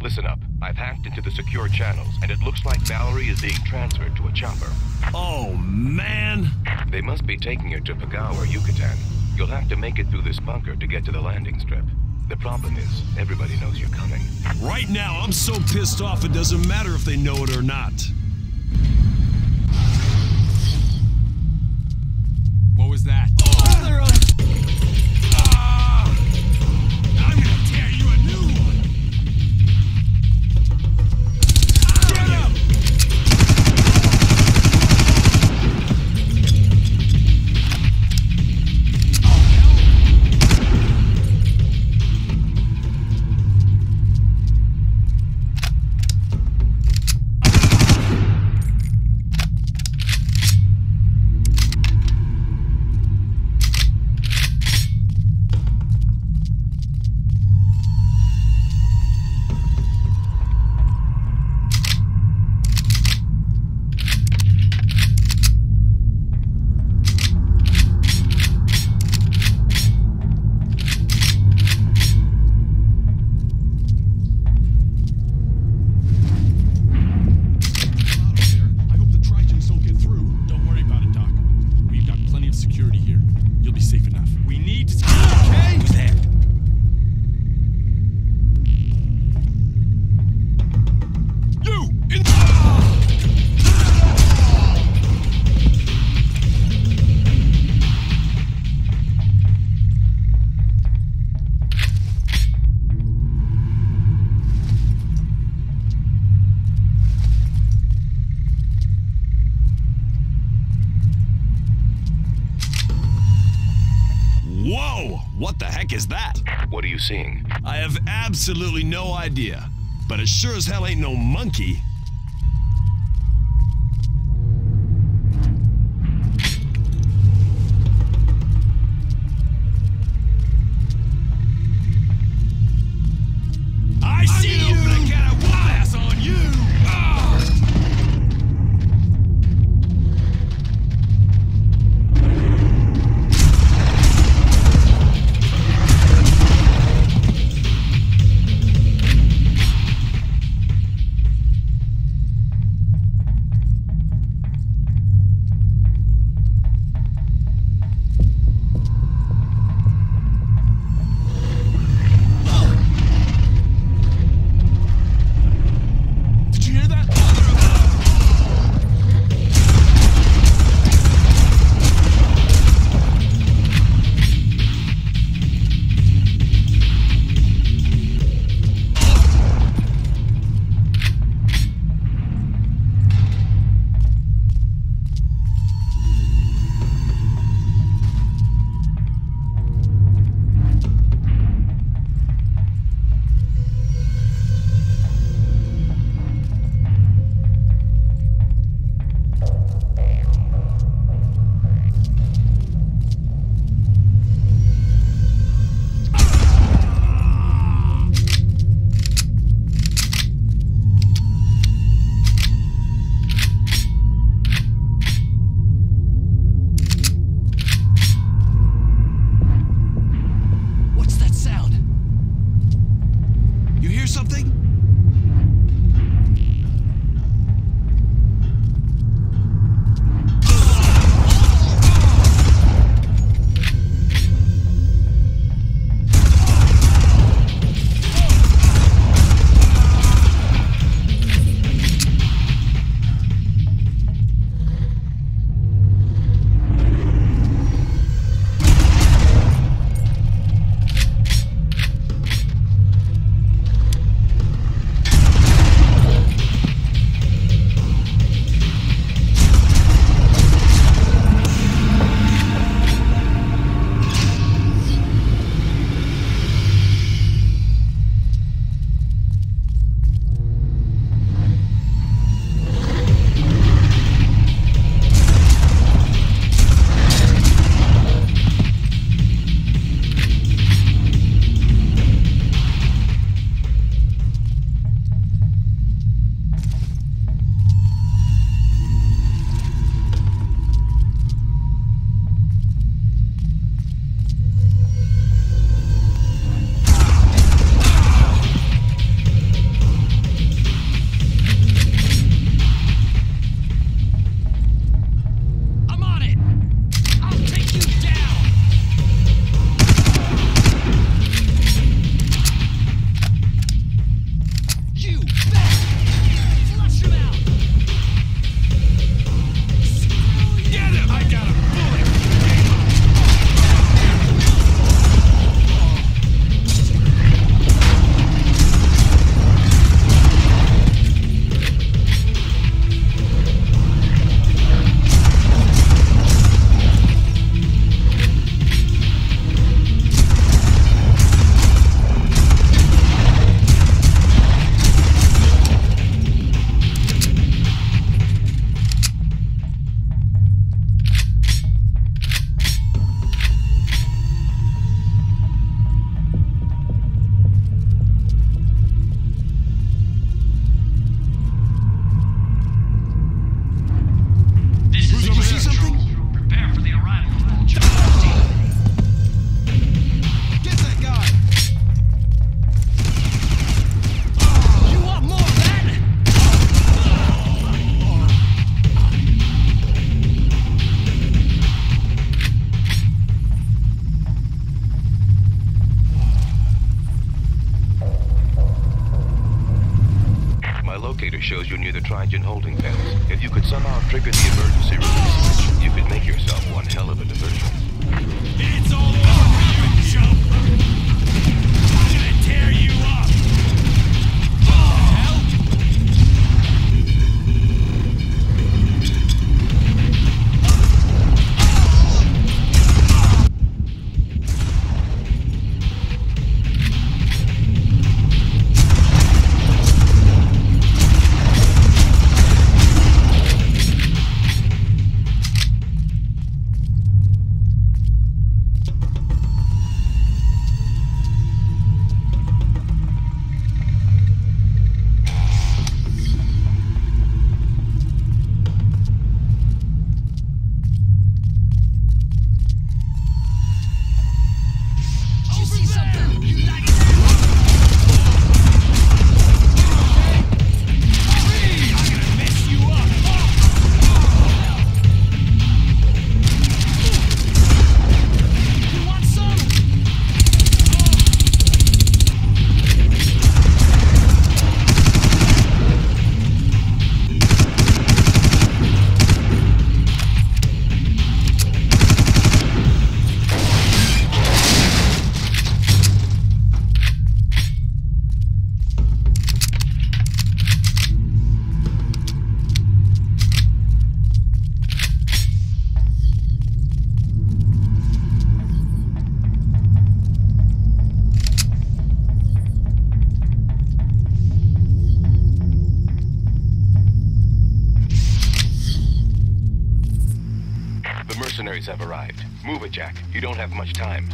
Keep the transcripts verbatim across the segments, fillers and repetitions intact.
Listen up. I've hacked into the secure channels, and it looks like Valerie is being transferred to a chopper. Oh, man! They must be taking her to Pagao or Yucatan. You'll have to make it through this bunker to get to the landing strip. The problem is, everybody knows you're coming. Right now, I'm so pissed off it doesn't matter if they know it or not. What was that? Oh, they're on... Ah! I'm gonna tear you a new one! Get up! Whoa! What the heck is that? What are you seeing? I have absolutely no idea, but it sure as hell ain't no monkey. I see you! I'm gonna get a wise on you! Ah! locator shows you near the Trigen holding pens. If you could somehow trigger the emergency release switch, you could make yourself one hell of a diversion. It's all over, you chump! I'm gonna tear you up! What the hell? The mercenaries have arrived. Move it, Jack. You don't have much time.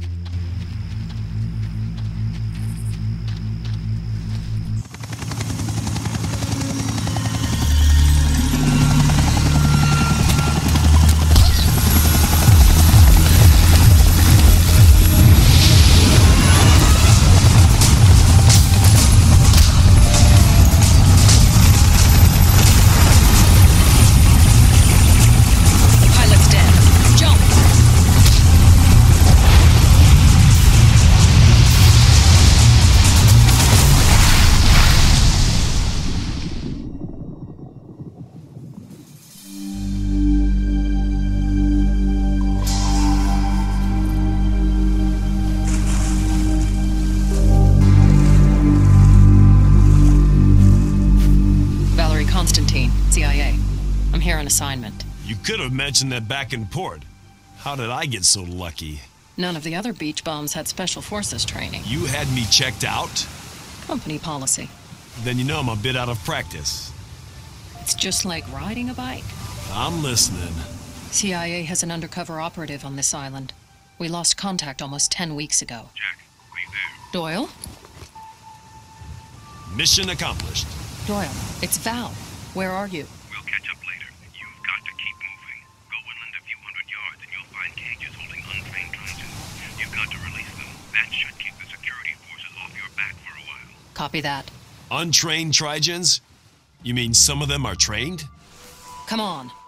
Assignment. You could have mentioned that back in port. How did I get so lucky? None of the other beach bombs had special forces training. You had me checked out? Company policy. Then you know I'm a bit out of practice. It's just like riding a bike. I'm listening. C I A has an undercover operative on this island. We lost contact almost ten weeks ago. Jack, are you there? Doyle? Mission accomplished. Doyle, it's Val. Where are you? We'll catch up later. You've got to keep moving. Go inland a few hundred yards and you'll find cages holding untrained Trigens. You've got to release them. That should keep the security forces off your back for a while. Copy that. Untrained Trigens? You mean some of them are trained? Come on.